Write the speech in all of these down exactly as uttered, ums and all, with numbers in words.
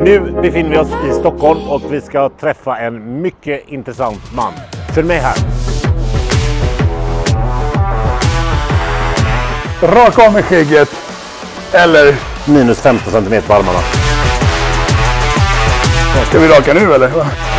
Nu befinner vi oss i Stockholm och vi ska träffa en mycket intressant man. Följ med här. Raka av med skägget. Eller? Minus femton centimeter på armarna. Ska vi raka nu eller?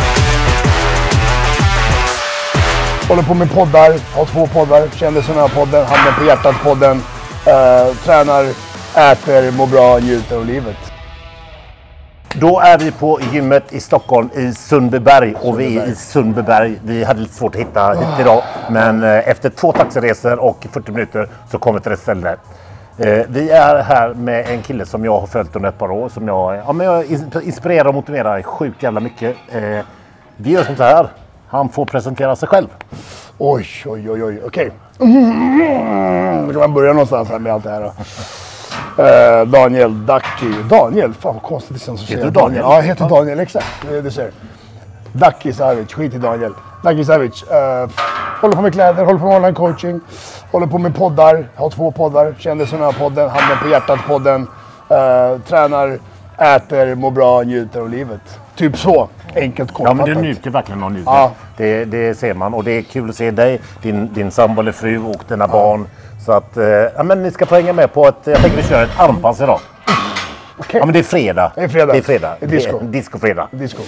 Håller på med poddar, har två poddar. Kändisarna podden, Handen på hjärtat podden. Uh, tränar, äter, mår bra, njuter av livet. Då är vi på gymmet i Stockholm i Sundbyberg och vi är i Sundbyberg. Vi hade lite svårt att hitta hit idag, men efter två taxiresor och fyrtio minuter så kommer vi till ett ställe. Vi är här med en kille som jag har följt under ett par år, som jag, ja, men jag inspirerar och motiverar sjukt jävla mycket. Vi gör som så här, han får presentera sig själv. Oj, oj, oj, oj, okej. Mm. Kan man börja någonstans här med allt det här då? Uh, Daniel Ducky. Daniel, fan vad konstigt det känns att säga. Heter du Daniel? Ja, jag heter Daniel, exakt. Det, det ser. Ducky Savage, skit i Daniel. Ducky Savage. Uh, håller på med kläder, håller på med online coaching. Håller på med poddar, har två poddar. Kändisarna podden, Handen på hjärtat podden. Uh, tränar, äter, mår bra, njuter av livet. Typ så, enkelt kortfattat. Ja, men du njuter verkligen av njuter. Ja. Det, det ser man och det är kul att se dig, din, din sambo eller fru och dina ja. barn. Så att, eh, ja, men ni ska få hänga med på att jag tänker vi kör ett armpass idag. Okay. Ja, men det är fredag. Det är fredag. Det är fredag. Det är disco. Det är disco-fredag. Disco.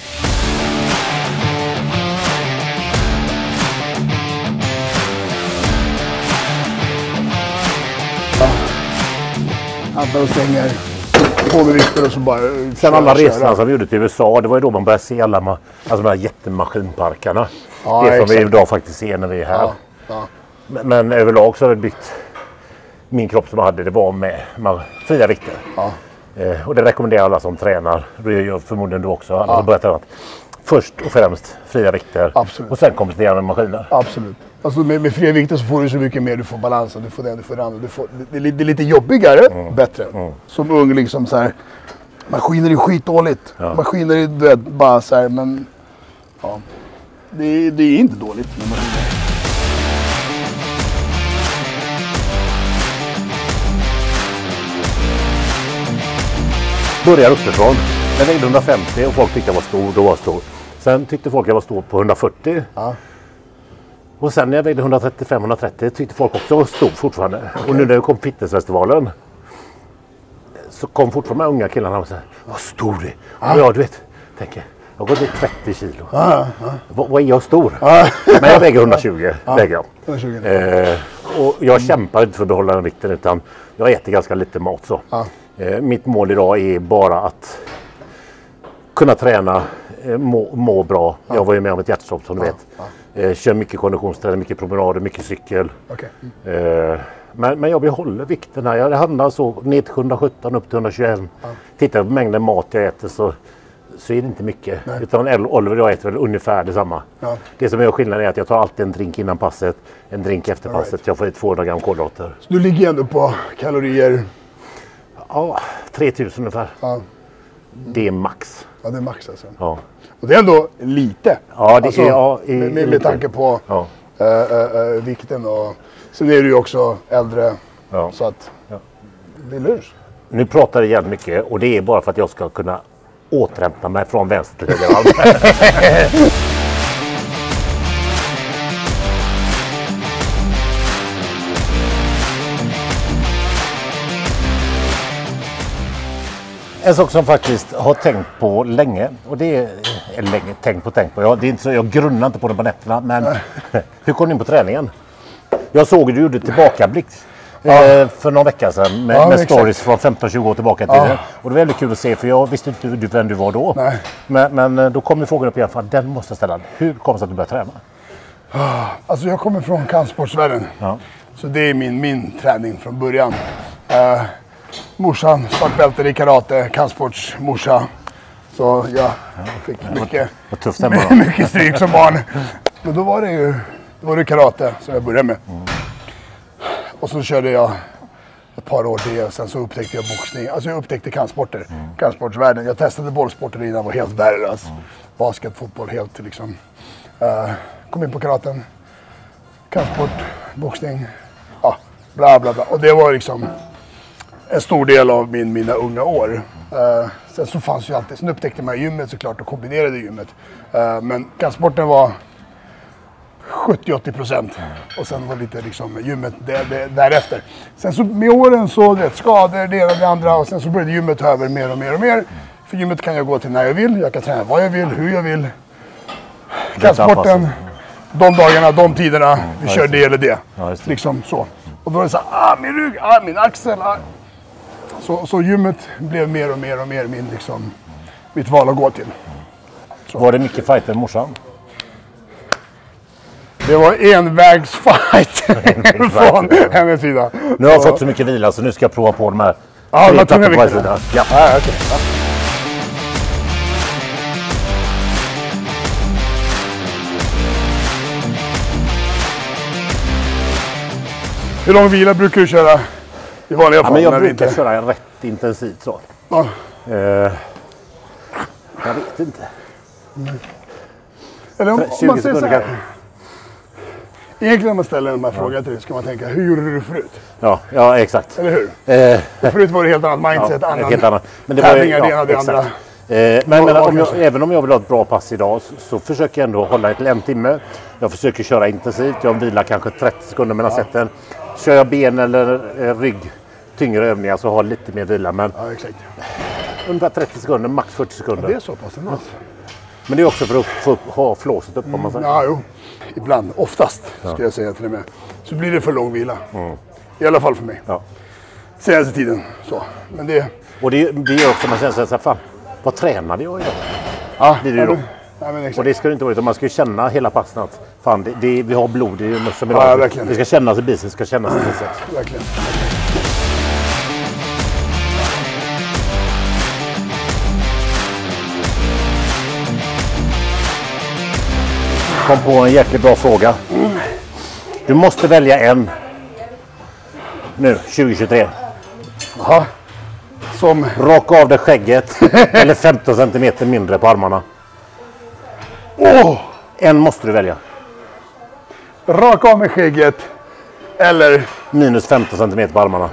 Ja. Antar och stänger. På med vikter och så bara... Sen alla resorna som vi gjorde till U S A, det var ju då man började se alla ma- alltså de här jättemaskinparkarna. Ja, det som exakt. Vi idag faktiskt ser när vi är här. Ja. Ja. Men, men överlag så har det byggt min kropp som jag hade, det var med, med fria vikter. Ja. Eh, och det rekommenderar alla som tränar. Det gör förmodligen du också. Alla ja. som börjar träna. Först och främst fria vikter. Absolut. Och sen komplettera med maskiner. Absolut. Alltså med, med fria vikter så får du så mycket mer. Du får balansen, du får den, du får den. Du får, det, det är lite jobbigare, mm. bättre. Mm. Som ung liksom så här. Maskiner är skitdåligt. Ja. Maskiner är du vet, bara så här, men ja. Det, det är inte dåligt med maskiner. Börjar uppifrån. Jag vägde hundrafemtio och folk tyckte jag var stor, då var jag stor. Sen tyckte folk jag var stor på hundrafyrtio. Ja. Och sen när jag vägde hundratrettiofem hundratrettio tyckte folk också var stor fortfarande. Okay. Och nu när jag kom på fitnessfestivalen så kom fortfarande de unga killarna och sa, vad stor du är. Ja. Och jag du vet, tänker, jag går till trettio kilo. Ja, ja. Vad, vad är jag stor? Ja. Men jag väger hundratjugo. Ja. Väger jag. hundratjugo. Eh, och jag kämpar inte för att behålla den vikten utan jag äter ganska lite mat så. Ja. Eh, mitt mål idag är bara att kunna träna, eh, må, må bra. Ja. Jag var ju med om ett hjärtstopp som du ja. vet. Ja. Eh, kör mycket konditionsträning, mycket promenader, mycket cykel. Okay. Mm. Eh, men, men jag behåller vikten här. Jag handlar så ner till hundrasjutton upp till hundratjugoett. Ja. Tittar på mängden mat jag äter så, så är det inte mycket. Nej. Utan Oliver och jag äter väl ungefär detsamma. Ja. Det som är skillnaden är att jag tar alltid en drink innan passet, en drink efter passet. Right. Jag får i tvåhundra gram kolhydrater. Så du ligger ändå på kalorier? Ja, tre tusen ungefär. Ja. Det är max. Ja, det är max alltså. Ja. Och det är ändå lite. Ja, det alltså, är ja, i, med, med, med tanke på ja. äh, äh, vikten och sen är du ju också äldre. Ja. Så att ja. det är lurs. Nu pratar jag igen mycket och det är bara för att jag ska kunna återhämta mig från vänster till höger. En sak som faktiskt har tänkt på länge, och det är, är länge tänkt på tänkt på. Jag, det är inte så, jag grunnar inte på det på nätterna, men hur kom du in på träningen? Jag såg att du gjorde tillbakablick ja. eh, för någon vecka sedan med, ja, med stories från femton tjugo år tillbaka till ja. Och det var väldigt kul att se, för jag visste inte vem du var då. Nej. Men, men då kom frågan upp igen, för den måste jag ställa. Hur kom det sig att du började träna? Alltså jag kommer från kampsportsvärlden, ja. så det är min, min träning från början. Uh, Morsan, svart bälte i karate, kampsportsmorsa. Så jag fick mycket, mycket, mycket stryk som barn. Men då var det ju då var det karate som jag började med. Mm. Och så körde jag ett par år till och sen så upptäckte jag boxning. Alltså jag upptäckte kampsporter, mm. kampsportsvärlden. Jag testade bollsporter innan, var helt värdelös. Mm. Basket, fotboll, helt liksom. Uh, kom in på karaten, kampsport, boxning, ja, bla bla bla. Och det var liksom... en stor del av min, mina unga år. Uh, sen så fanns ju alltid, sen upptäckte man gymmet såklart och kombinerade gymmet. Uh, men kampsporten var sjuttio till åttio procent och sen var lite liksom gymmet det, det, därefter. Sen så med åren så det skador, det ena och det andra och sen så började gymmet ta över mer och mer och mer. För gymmet kan jag gå till när jag vill, jag kan träna vad jag vill, hur jag vill. Kampsporten, de dagarna, de tiderna, mm, vi kör det eller det. Ja, det. Liksom så. Och då är det så här, ah min rygg, ah min axel. Ah. Så, så gymmet blev mer och mer och mer min, liksom, mitt val att gå till. Så. Var det mycket fighter med morsan? Det var envägsfight från hennes sida. Nu har jag fått så mycket vila så nu ska jag prova på de här. Ja, de tunga vikterna. Ja. Ah, okay. Ja. Hur lång vila brukar du köra i vanliga fall? Ja, men jag brukar inte köra rätt intensivt så. Ja. Eh, jag vet inte. Mm. Eller om, om man säger så här. Egentligen när man ställer de här ja. frågorna till dig ska man tänka, hur gjorde du förut? Ja, ja exakt. Eller hur? Eh, förut var det helt annat mindset, ja, annan helt annat. Men det tävlingar, var, det ena det andra. Eh, men men om jag, även om jag vill ha ett bra pass idag så, så försöker jag ändå hålla ett en timme. Jag försöker köra intensivt, jag vilar kanske trettio sekunder mellan ja. sätten. Kör jag ben eller eh, rygg, tyngre övningar så har lite mer vila. Men ja, exakt. Ungefär trettio sekunder, max fyrtio sekunder. Ja, det är så pass ändå. Men det är också för att få upp, ha flåset upp om man säger. Mm, ja, jo. Ibland, oftast ja. ska jag säga till och med. Så blir det för lång vila. Mm. I alla fall för mig. Ja. Senaste tiden. Så. Men det... Och det, det gör också man känner sig så här, fan, vad tränade jag idag? Ja, det är det ju då. Ja, men exakt. Och det ska det inte vara, utan man ska ju känna hela passen att fan, det, det, vi har blod i som idag. Ja, verkligen. Det ska kännas i biceps, det ska kännas i biceps. Verkligen. Kom på en jäkligt bra fråga. Du måste välja en. Nu, tjugo tjugotre. Jaha. Som... Raka av det skägget eller femton centimeter mindre på armarna. Åh! Oh! En måste du välja. Raka av med skägget eller... Minus femton centimeter på armarna.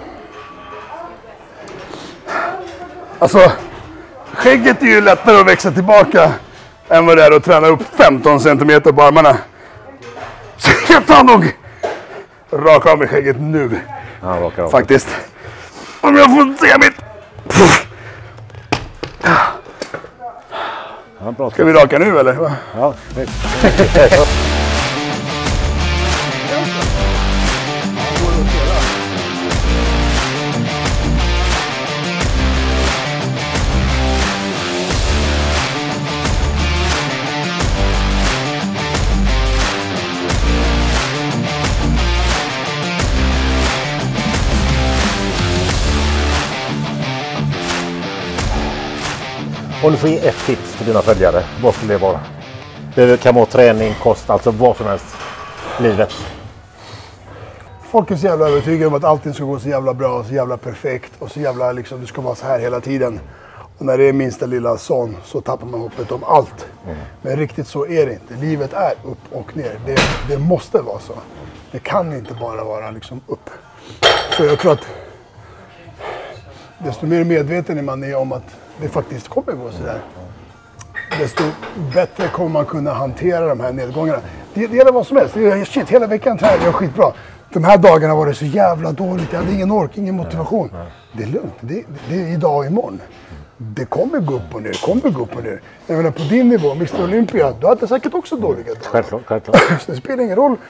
Alltså, skägget är ju lättare att växa tillbaka än vad det är att träna upp femton centimeter på armarna. Så jag tar nog raka av med skägget nu. Ja, raka av. Faktiskt. Om jag får se mitt... Ja, bra. Ska vi raka nu eller? Ja. Om du får ge ett tips till dina följare, vad skulle det vara? Det kan vara träning, kost, alltså vad som helst. Livet. Folk är så jävla övertygade om att allting ska gå så jävla bra, så jävla perfekt och så jävla liksom, du ska vara så här hela tiden. Och när det är minsta lilla sån så tappar man hoppet om allt. Mm. Men riktigt så är det inte. Livet är upp och ner. Det, det måste vara så. Det kan inte bara vara liksom upp. Så jag tror att desto mer medveten man är om att det faktiskt kommer gå sådär, desto bättre kommer man kunna hantera de här nedgångarna. Det, det är vad som helst. Det är, shit, hela veckan tränar jag skitbra. De här dagarna var det så jävla dåligt. Jag hade ingen ork, ingen motivation. Det är lugnt. Det, det är idag och imorgon. Det kommer gå upp och ner. Det kommer gå upp och ner. Jag menar på din nivå, mister Olympia, du hade säkert också dåliga dagar. Självklart, självklart. Så det spelar ingen roll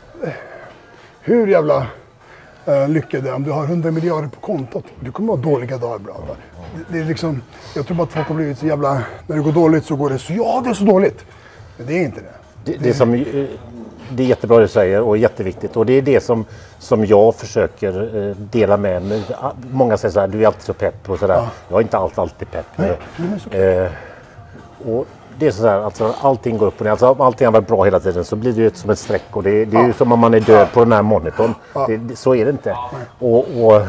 hur jävla uh, lyckade, om du har hundra miljarder på kontot. Du kommer ha dåliga dagar bra. Va? Det, det är liksom, jag tror bara att folk har blivit så jävla, när det går dåligt så går det så, ja det är så dåligt. Men det är inte det. Det, det, är, som, det är jättebra det du säger och jätteviktigt. Och det är det som, som jag försöker eh, dela med mig. Många säger så här, du är alltid så pepp och sådär. Ja. Jag är inte allt, alltid pepp. Nej, eh, och det är så här, alltså, allting går upp och ner. Alltså, om allting har varit bra hela tiden så blir det ju som ett streck. Och det, det är ja. ju som om man är död på den här monitorn. Ja. Det, så är det inte. Och, och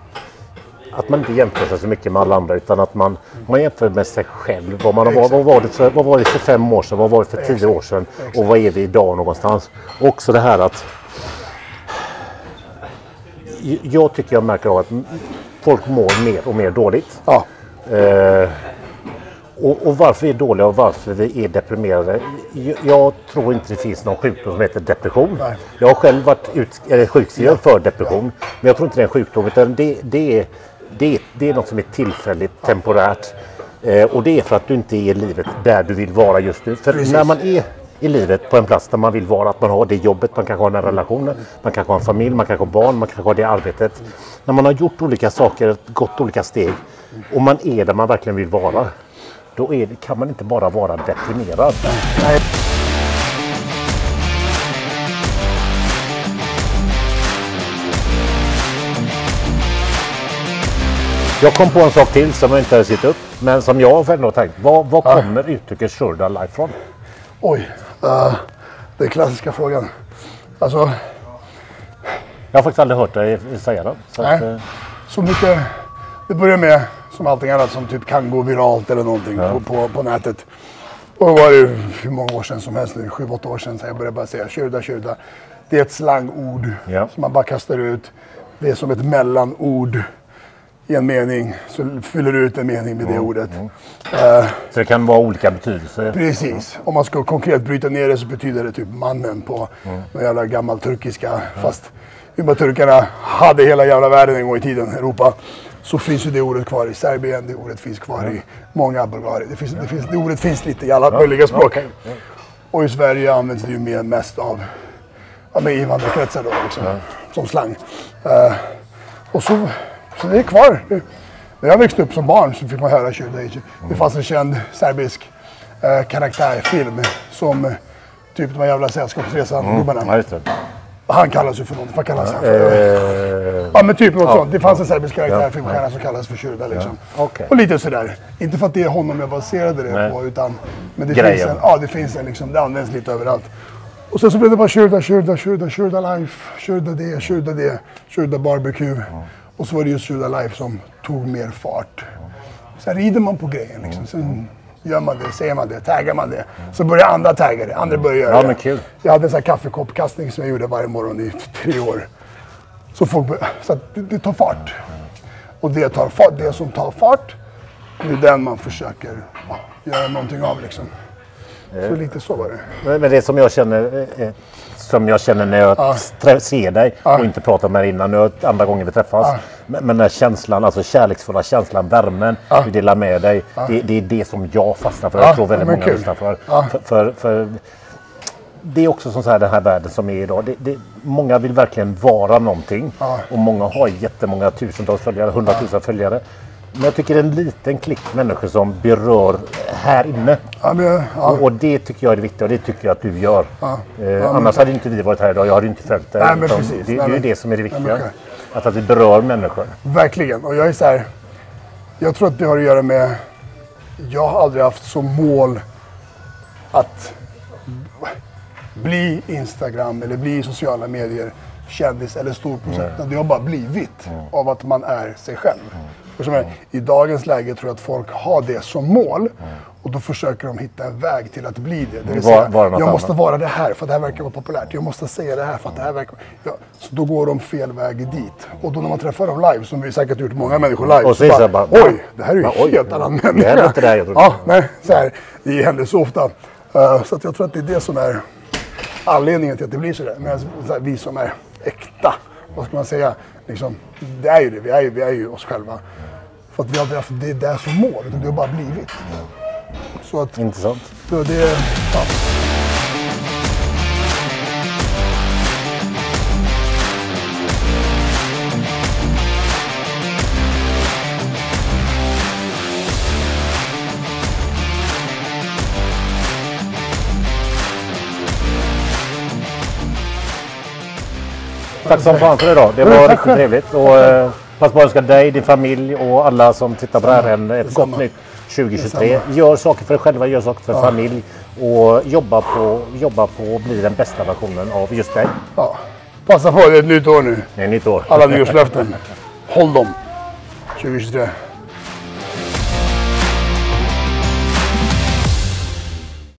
att man inte jämför sig så mycket med alla andra utan att man, man jämför med sig själv. Vad, man, vad, vad, var det för, vad var det för fem år sedan? Vad var det för tio år sedan? Och vad är vi idag någonstans? Också det här att jag tycker jag märker av att folk mår mer och mer dåligt. Ja. Eh, och, och varför vi är dåliga och varför vi är deprimerade. Jag, jag tror inte det finns någon sjukdom som heter depression. Nej. Jag har själv varit ut, eller sjukskriven för depression. Ja. Men jag tror inte det är en sjukdom utan det, det, är, det, är, det är något som är tillfälligt, ja. temporärt. Eh, och det är för att du inte är i livet där du vill vara just nu. För Precis. när man är i livet på en plats där man vill vara, att man har det jobbet, man kanske har den relationen, man kanske har en familj, man kanske har barn, man kanske har det arbetet. När man har gjort olika saker, gått olika steg och man är där man verkligen vill vara, då är det, kan man inte bara vara deprimerad. Nej. Jag kom på en sak till som jag inte har sett upp, men som jag har ändå tänkt. Vad, vad kommer ja. uttrycket Shurda Life från? Oj, uh, det är klassiska frågan. Alltså... Jag har faktiskt aldrig hört dig säga det. Så, nej. Att, uh... så mycket... Det börjar med, som allting annat, som typ kan gå viralt eller någonting ja. på, på, på nätet. Och det var det hur många år sedan som helst nu, sju, åtta år sedan, så jag började bara säga Shurda, Shurda. Det är ett slangord ja. som man bara kastar ut. Det är som ett mellanord. I en mening så fyller du ut en mening med det mm, ordet. Mm. Uh, så det kan vara olika betydelser? Precis. Mm. Om man ska konkret bryta ner det så betyder det typ mannen på mm. någon jävla gammal turkiska. Mm. Fast hur turkarna hade hela jävla världen en gång i tiden, Europa. Så finns ju det ordet kvar i Serbien, det ordet finns kvar mm. i många Bulgarier. Det, finns, det, finns, det ordet finns lite i alla mm. möjliga språk. Okay. Mm. Och i Sverige används det ju mer mest av ja, med invandrarkretsar då liksom, mm. som slang. Uh, och så... Så det är kvar. När jag växte upp som barn så fick man höra Shurda. Det fanns en känd serbisk eh, karaktärfilm som eh, typ de här jävla sällskapsresan-gubbarna. Mm. Ja, han kallas ju för något. Vad kallas han för? Eh, ja men typ något ja, sånt. Det fanns ja, en serbisk karaktärfilm ja, som kallas för Shurda liksom. Ja, okay. Och lite sådär. Inte för att det är honom jag baserade det Nej. på utan men det Grejen. finns en, ja det finns en liksom, det används lite överallt. Och sen så blev det bara Shurda, Shurda, Shurda, Shurda Life, Shurda det, Shurda det, Shurda Barbecue. Mm. Och så var det just Shurda Life som tog mer fart. Sen rider man på grejen liksom. Sen gör man det, säger man det, taggar man det. Så börjar andra tagga det, andra börjar göra ja, det. Men kul. Jag hade en sån här kaffekoppkastning som jag gjorde varje morgon i tre år. Så, folk börjar, så att det, det tar fart. Och det, tar fart, det som tar fart, det är den man försöker ja, göra någonting av liksom. Så lite så var det. Men det som jag känner... Eh, som jag känner när jag ja. ser dig och ja. inte pratar med dig innan, nu andra gånger vi träffas. Ja. Men, men den här känslan, alltså kärleksfulla känslan, värmen ja. du delar med dig, ja. det, det är det som jag fastnar för. Ja. Jag tror väldigt många lyssnar för. Ja. För, för, för det är också som så här den här världen som är idag. Det, det, många vill verkligen vara någonting ja. och många har jättemånga tusentals följare, hundratusen ja. följare. Men jag tycker det är en liten klick människor som berör här inne. Ja, men, ja. och, och det tycker jag är det viktiga och det tycker jag att du gör. Ja. Eh, ja, annars men, hade inte vi varit här idag, jag hade inte följt det. Nej, men precis. Det, det är ju det som är det viktiga. Nej, att, att vi berör människor. Verkligen. Och jag är så här, jag tror att det har att göra med, jag har aldrig haft som mål att bli Instagram eller bli sociala medier kändis eller stor procent. Det har bara blivit mm. av att man är sig själv. Mm. Mm. I dagens läge tror jag att folk har det som mål mm. och då försöker de hitta en väg till att bli det. Det vill säga, var, var jag måste vara det här för att det här verkar vara populärt. Jag måste säga det här för att det här verkar... Ja, så då går de fel väg dit. Och då när man träffar dem live, som vi säkert gjort många människor live, och så, så bara, bara, oj, det här är ju bara, helt oj, annan människa. Det händer inte där, jag tror. Ja, nej, så här, det händer så ofta. Uh, så att jag tror att det är det som är anledningen till att det blir så där. Men så här, vi som är äkta, vad ska man säga, liksom, det är ju det, vi är ju, vi är ju oss själva. För att vi har haft det där som mål, utan det har bara blivit. Så att, intressant. Då det, ja. Tack som fan för idag. Det var riktigt trevligt. Och, eh, pass på att önska dig, din familj och alla som tittar på det här en, ett gott nytt tjugo tjugotre. Gör saker för dig själva, gör saker för ja. familj och jobba på, jobba på att bli den bästa versionen av just dig. Ja. Passa på, det är ett nytt år nu. Det är ett nytt år. Alla nyårslöften. Håll dem. tjugo tjugotre.